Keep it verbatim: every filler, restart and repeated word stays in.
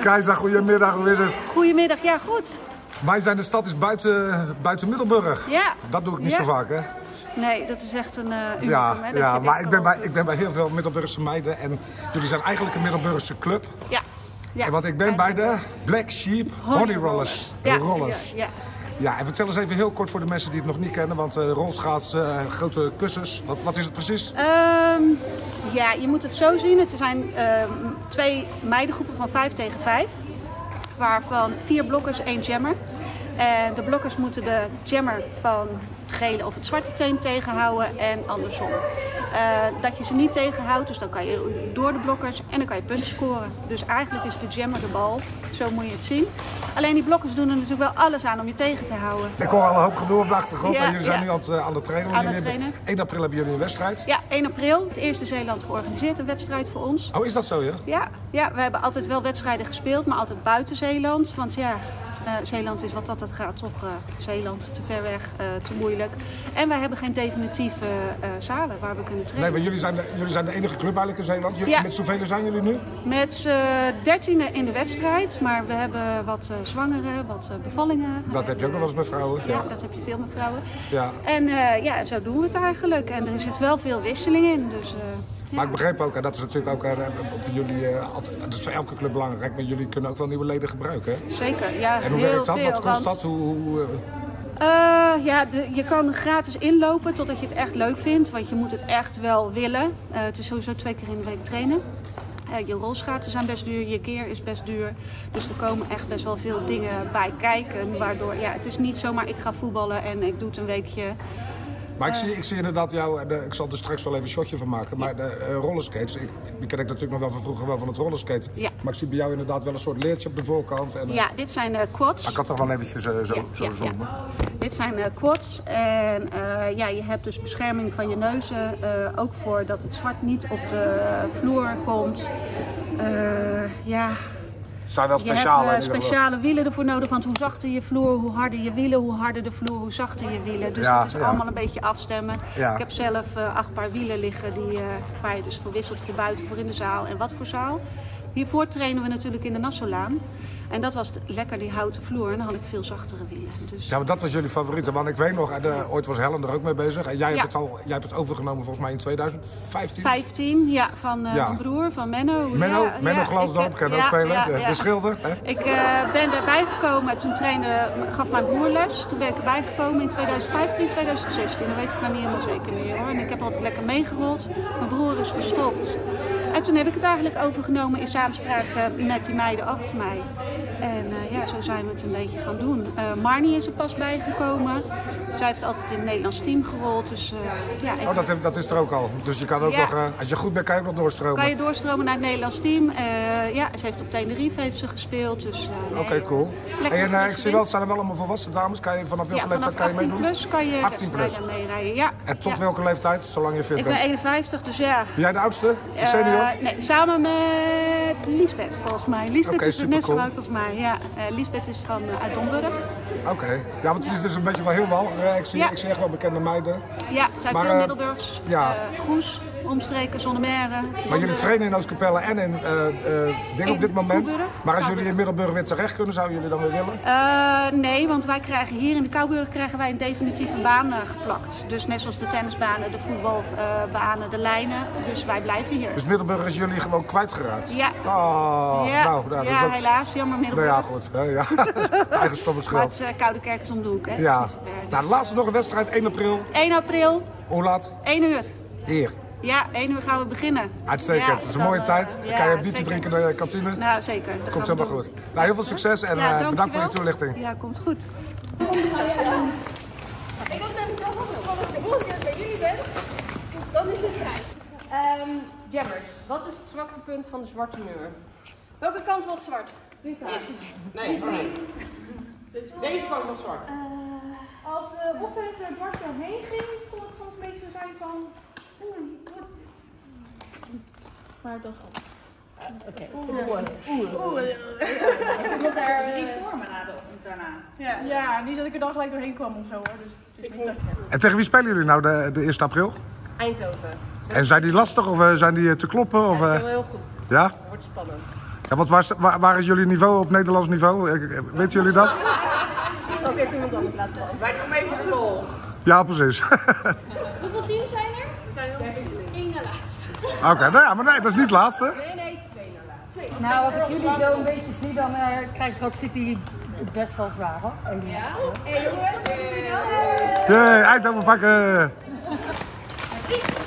Kajsa, goedemiddag, hoe is het? Goedemiddag, ja goed. Wij zijn de stad is buiten, buiten Middelburg. Ja. Dat doe ik niet ja. zo vaak, hè? Nee, dat is echt een uh, unicum, Ja, hè, ja maar ik ben, bij, ik ben bij heel veel Middelburgse meiden en jullie zijn eigenlijk een Middelburgse club. Ja. ja. En want ik ben bij de Black Sheep Honey Rollers. Ja, rollers. Ja, ja. Ja, en vertel eens even heel kort voor de mensen die het nog niet kennen, want uh, rolschaats, uh, grote kussens, wat, wat is het precies? Um, ja, je moet het zo zien. Het zijn uh, twee meidengroepen van vijf tegen vijf, waarvan vier blokkers, één jammer. En de blokkers moeten de jammer van het gele of het zwarte team tegenhouden en andersom. Uh, dat je ze niet tegenhoudt, dus dan kan je door de blokkers en dan kan je punten scoren. Dus eigenlijk is de jammer de bal, zo moet je het zien. Alleen die blokkers doen er natuurlijk wel alles aan om je tegen te houden. Ik hoor al een hoop gedoe op de achtergrond ja, en jullie zijn ja. nu aan het, uh, aan het trainen. Aan jullie het trainen. één april hebben jullie een wedstrijd. Ja, één april. Het eerste Zeeland georganiseerd een wedstrijd voor ons. Oh, is dat zo, ja? Ja, ja, we hebben altijd wel wedstrijden gespeeld, maar altijd buiten Zeeland. Want ja, uh, Zeeland is wat dat het gaat toch uh, Zeeland, te ver weg, uh, te moeilijk. En wij hebben geen definitieve uh, zalen waar we kunnen trainen. Nee, maar jullie zijn de, jullie zijn de enige club eigenlijk in Zeeland. Jullie, Ja. Met zoveel zijn jullie nu? Met uh, dertiende in de wedstrijd, maar we hebben wat uh, zwangeren, wat uh, bevallingen. Dat heb je ook nog wel eens met vrouwen. Ja, ja, dat heb je veel met vrouwen. Ja. En uh, ja, zo doen we het eigenlijk. En er zit wel veel wisseling in. Dus, uh, ja. Maar ik begreep ook, en dat is natuurlijk ook uh, voor jullie, uh, dat is voor elke club belangrijk, maar jullie kunnen ook wel nieuwe leden gebruiken. Hè? Zeker, ja. En hoe heel werkt dat? veel, Wat kost want... dat? Hoe, hoe, uh... Uh, ja, de, je kan gratis inlopen totdat je het echt leuk vindt, want je moet het echt wel willen. Uh, het is sowieso twee keer in de week trainen. Uh, je rolschaatsen zijn best duur, je gear is best duur. Dus er komen echt best wel veel dingen bij kijken, waardoor, ja, het is niet zomaar ik ga voetballen en ik doe het een weekje. Maar ik zie, ik zie inderdaad jou, de, ik zal er straks wel even een shotje van maken, maar de uh, rollerskates, ik, die ken ik natuurlijk nog wel van vroeger wel van het rollerskaten. Ja. Maar ik zie bij jou inderdaad wel een soort leertje op de voorkant. En, uh, ja, dit zijn uh, quads. Ik kan toch wel eventjes uh, zo, ja, zo ja, zoomen. Ja. Dit zijn uh, quads en uh, ja, je hebt dus bescherming van je neuzen, uh, ook voor dat het zwart niet op de vloer komt. Uh, ja... Er zijn wel speciale, je hebt uh, speciale wielen ervoor nodig, want hoe zachter je vloer, hoe harder je wielen, hoe harder de vloer, hoe zachter je wielen. Dus ja, dat is ja. allemaal een beetje afstemmen. Ja. Ik heb zelf uh, acht paar wielen liggen die, uh, waar je dus voor wisselt, voor buiten, voor in de zaal en wat voor zaal. Hiervoor trainen we natuurlijk in de Nassaulaan. En dat was lekker, die houten vloer. En dan had ik veel zachtere wielen. Dus... Ja, maar dat was jullie favoriete. Want ik weet nog, de, ooit was Helen er ook mee bezig. En jij, ja. hebt, het al, jij hebt het overgenomen volgens mij in tweeduizend vijftien. vijftien, ja, van uh, ja. mijn broer, van Menno. Menno, ja, Menno ja, Glaasdorp, ken ja, ook velen. Ja, de, ja. de schilder. Hè? Ik uh, ben erbij gekomen, toen trainde, gaf mijn broer les. Toen ben ik erbij gekomen in tweeduizend vijftien, tweeduizend zestien. Dat weet ik nou niet helemaal zeker meer hoor. En ik heb altijd lekker meegerold. Mijn broer is gestopt. En toen heb ik het eigenlijk overgenomen in samenspraak uh, met die meiden achter mij. En uh, ja, zo zijn we het een beetje gaan doen. Uh, Marnie is er pas bijgekomen. Zij heeft altijd in het Nederlands team gerold. Dus, uh, ja, oh, dat, heb, dat is er ook al. Dus je kan ook ja. nog, uh, als je goed bent, kan je ook nog doorstromen. Kan je doorstromen naar het Nederlands team. Uh, ja, ze heeft op Tenerife heeft ze gespeeld. Dus, uh, nee, Oké, okay, cool. En uh, ik zie wel, het zijn er wel allemaal volwassen dames. Kan je, vanaf welke ja, leeftijd kan je meedoen? achttien plus kan je achttien plus meerijden. Ja. En tot ja. welke leeftijd, zolang je fit ik bent? Ik ben eenenvijftig, dus ja. Ben jij de oudste? De senior? Uh, nee, samen met Liesbeth volgens mij. Liesbeth okay, is net cool. zo oud als mij. Ja. Uh, Liesbeth is van uh, uit Domburg. Oké. Okay. Ja, want het is dus een beetje van heel wel. Uh, ik, zie, ja. ik zie echt wel bekende meiden. Ja, zijn maar, veel uh, Middelburgs. Ja. Uh, Goes, omstreken, Zonnemerre. Maar jullie trainen in Oostkapelle en in uh, uh, ding op dit moment. Kouburg. Maar als jullie in Middelburg weer terecht kunnen, zouden jullie dan weer willen? Uh, nee, want wij krijgen hier in de Kouburg krijgen wij een definitieve baan uh, geplakt. Dus net zoals de tennisbanen, de voetbalbanen, uh, de lijnen. Dus wij blijven hier. Dus Middelburg is jullie gewoon kwijtgeraakt? Ja. Oh, ja, nou, nou, ja ook... helaas. Jammer Middelburg. Nou ja, goed. Hè, ja. Eigen stomme schuld. Maar het is uh, Koude Kerk is om de hoek, hè? Ja. Dus nou, de laatste nog een wedstrijd, één april. één april. Hoe laat? één uur. Hier. Ja, één uur gaan we beginnen. Uitstekend. Ja, het is een mooie dan, tijd. Uh, Dan kan je ja, een biertje zeker. drinken in de kantine. Nou, zeker. Dat komt helemaal goed. Nou, heel veel succes en ja, uh, bedankt voor je toelichting. Ja, komt goed. Ik ook even nog wat de volgende keer bij jullie bent, dan is het prijs. Um, jammers, wat is het zwaktepunt van de zwarte muur? Welke kant was zwart? Dit. Nee, maar nee. Deze kant was zwart. Uh, als de opbrengst er dwars doorheen ging, kon het soms een beetje zo zijn van... Oei, wat? Maar dat is anders. Uh, Oké. Okay. Oeh. Oeh. Ik moet daar drie vormen daarna. Ja. Ja, niet dat ik er dan gelijk doorheen kwam of zo hoor. Dus het is niet dat... En tegen wie spelen jullie nou de, de eerste april? Eindhoven. En zijn die lastig of uh, zijn die uh, te kloppen? Of, uh... ja, dat is wel heel goed. Ja? Het wordt spannend. Ja, wat was, waar, waar is jullie niveau op Nederlands niveau? Weten jullie dat? Dat zal ik even iemand anders laten vallen. Wij doen mee voor de lol. Ja, precies. Hoeveel teams zijn er? We zijn er één na laatste. Oké, okay, nou ja, maar nee, dat is niet het laatste. Nee, nee, twee na laatste. Nou, als ik jullie zo een beetje zie, dan uh, krijgt Rock City het best wel zwaar, hoor. Ja? Hé hey, jongens, Jee, eindelijk pakken!